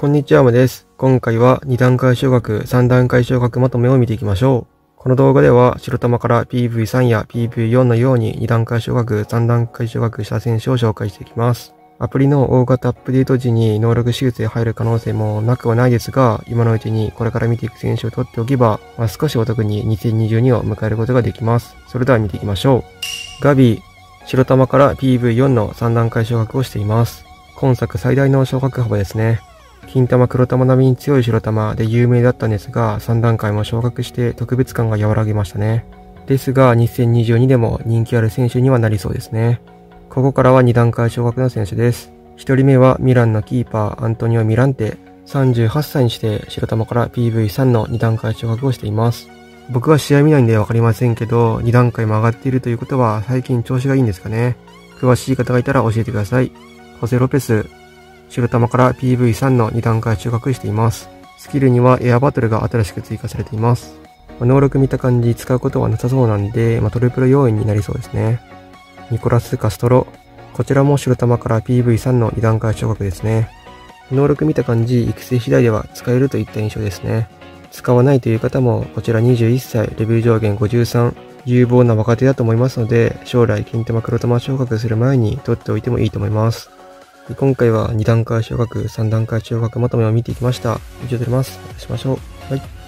こんにちは、むです。今回は2段階昇格、3段階昇格まとめを見ていきましょう。この動画では白玉から PV3 や PV4 のように2段階昇格、3段階昇格した選手を紹介していきます。アプリの大型アップデート時に能力手術へ入る可能性もなくはないですが、今のうちにこれから見ていく選手を取っておけば、少しお得に2022を迎えることができます。それでは見ていきましょう。ガビー、白玉から PV4 の3段階昇格をしています。今作最大の昇格幅ですね。金玉黒玉並みに強い白玉で有名だったんですが、3段階も昇格して特別感が和らぎましたね。ですが、2022でも人気ある選手にはなりそうですね。ここからは2段階昇格の選手です。1人目はミランのキーパー、アントニオ・ミランテ。38歳にして白玉から PV3 の2段階昇格をしています。僕は試合見ないんでわかりませんけど、2段階も上がっているということは最近調子がいいんですかね。詳しい方がいたら教えてください。ホセ・ロペス。白玉から PV3 の2段階昇格しています。スキルにはエアバトルが新しく追加されています。能力見た感じ使うことはなさそうなんで、トリプル要員になりそうですね。ニコラス・カストロ。こちらも白玉から PV3 の2段階昇格ですね。能力見た感じ、育成次第では使えるといった印象ですね。使わないという方も、こちら21歳、レベル上限53、有望な若手だと思いますので、将来金玉黒玉昇格する前に取っておいてもいいと思います。今回は2段階昇格、3段階昇格まとめを見ていきました。以上でございます。またしましょう。はい。